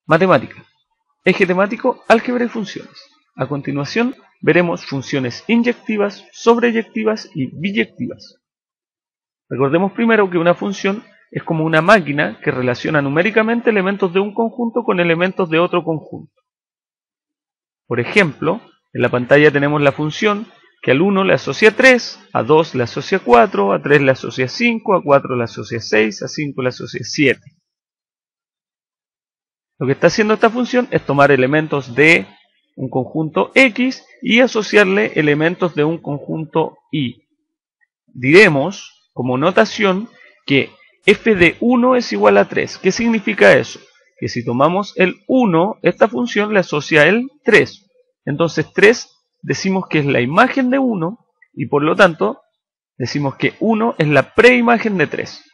Matemática. Eje temático, álgebra y funciones. A continuación, veremos funciones inyectivas, sobreyectivas y biyectivas. Recordemos primero que una función es como una máquina que relaciona numéricamente elementos de un conjunto con elementos de otro conjunto. Por ejemplo, en la pantalla tenemos la función que al 1 le asocia 3, a 2 le asocia 4, a 3 le asocia 5, a 4 le asocia 6, a 5 le asocia 7. Lo que está haciendo esta función es tomar elementos de un conjunto X y asociarle elementos de un conjunto Y. Diremos, como notación, que f de 1 es igual a 3. ¿Qué significa eso? Que si tomamos el 1, esta función le asocia el 3. Entonces 3 decimos que es la imagen de 1 y por lo tanto decimos que 1 es la preimagen de 3.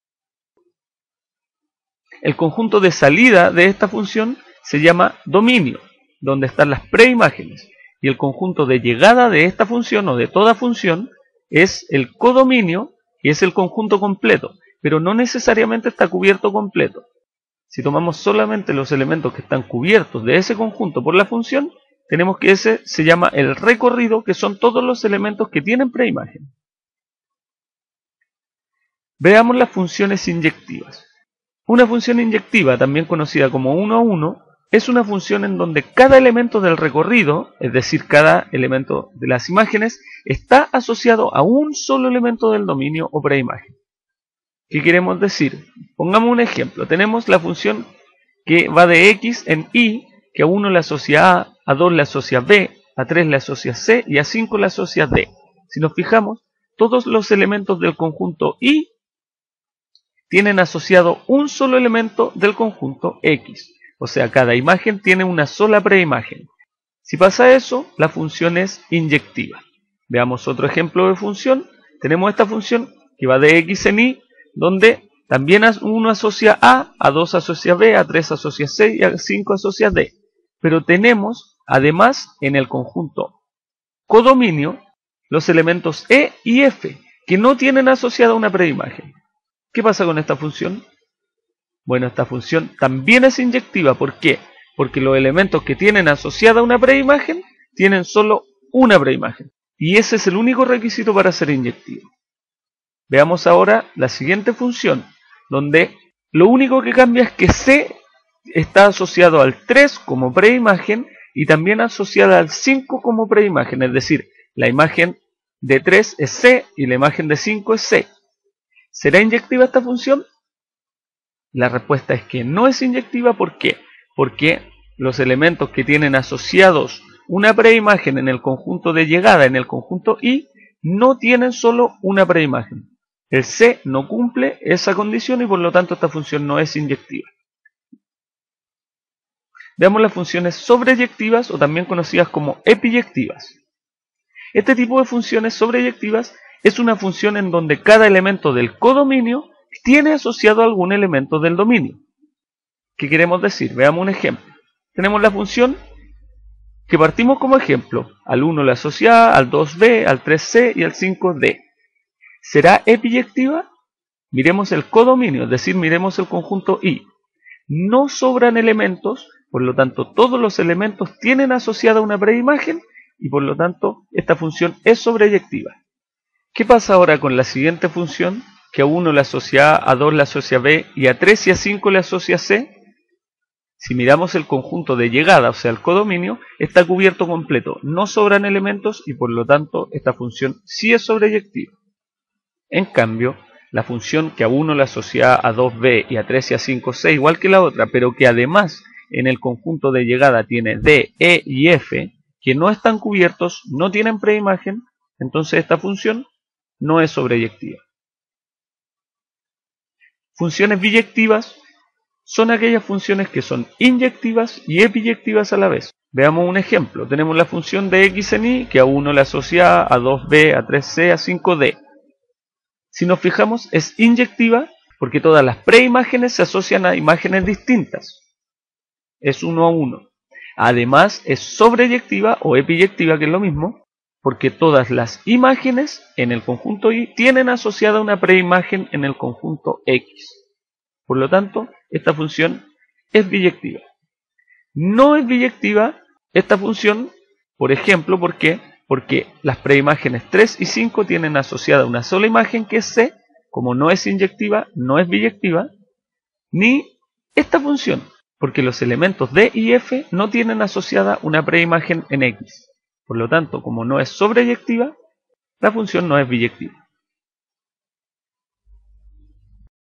El conjunto de salida de esta función se llama dominio, donde están las preimágenes. Y el conjunto de llegada de esta función o de toda función es el codominio, que es el conjunto completo, pero no necesariamente está cubierto completo. Si tomamos solamente los elementos que están cubiertos de ese conjunto por la función, tenemos que ese se llama el recorrido, que son todos los elementos que tienen preimagen. Veamos las funciones inyectivas. Una función inyectiva, también conocida como 1 a 1, es una función en donde cada elemento del recorrido, es decir, cada elemento de las imágenes, está asociado a un solo elemento del dominio o preimagen. ¿Qué queremos decir? Pongamos un ejemplo. Tenemos la función que va de x en y, que a 1 le asocia a 2 le asocia b, a 3 le asocia c y a 5 le asocia d. Si nos fijamos, todos los elementos del conjunto y tienen asociado un solo elemento del conjunto X. O sea, cada imagen tiene una sola preimagen. Si pasa eso, la función es inyectiva. Veamos otro ejemplo de función. Tenemos esta función que va de X en Y, donde también 1 asocia a 2 asocia B, a 3 asocia C y a 5 asocia D. Pero tenemos, además, en el conjunto codominio, los elementos E y F, que no tienen asociada una preimagen. ¿Qué pasa con esta función? Bueno, esta función también es inyectiva. ¿Por qué? Porque los elementos que tienen asociada una preimagen tienen solo una preimagen. Y ese es el único requisito para ser inyectivo. Veamos ahora la siguiente función, donde lo único que cambia es que C está asociado al 3 como preimagen y también asociada al 5 como preimagen. Es decir, la imagen de 3 es C y la imagen de 5 es C. ¿Será inyectiva esta función? La respuesta es que no es inyectiva. ¿Por qué? Porque los elementos que tienen asociados una preimagen en el conjunto de llegada, en el conjunto Y, no tienen solo una preimagen. El C no cumple esa condición y por lo tanto esta función no es inyectiva. Veamos las funciones sobreyectivas o también conocidas como epiyectivas. Este tipo de funciones sobreyectivas es una función en donde cada elemento del codominio tiene asociado algún elemento del dominio. ¿Qué queremos decir? Veamos un ejemplo. Tenemos la función que partimos como ejemplo. Al 1 le asocia A, al 2b, al 3c y al 5d. ¿Será epiyectiva? Miremos el codominio, es decir, miremos el conjunto Y. No sobran elementos, por lo tanto todos los elementos tienen asociada una preimagen y por lo tanto esta función es sobreyectiva. ¿Qué pasa ahora con la siguiente función? Que a 1 le asocia A 2 le asocia B y a 3 y a 5 le asocia C. Si miramos el conjunto de llegada, o sea el codominio, está cubierto completo, no sobran elementos y por lo tanto esta función sí es sobreyectiva. En cambio, la función que a 1 le asocia a 2b y a 3 y a 5 c, igual que la otra, pero que además en el conjunto de llegada tiene d, e y f, que no están cubiertos, no tienen preimagen, entonces esta función no es sobreyectiva. Funciones biyectivas son aquellas funciones que son inyectivas y epiyectivas a la vez. Veamos un ejemplo. Tenemos la función de x en y, que a 1 le asocia a 2b, a 3c, a 5d. Si nos fijamos, es inyectiva porque todas las preimágenes se asocian a imágenes distintas. Es 1 a 1. Además, es sobreyectiva o epiyectiva, que es lo mismo, porque todas las imágenes en el conjunto Y tienen asociada una preimagen en el conjunto X. Por lo tanto, esta función es biyectiva. No es biyectiva esta función, por ejemplo, ¿por qué? Porque las preimágenes 3 y 5 tienen asociada una sola imagen que es C, como no es inyectiva, no es biyectiva, ni esta función, porque los elementos D y F no tienen asociada una preimagen en X. Por lo tanto, como no es sobreyectiva, la función no es biyectiva.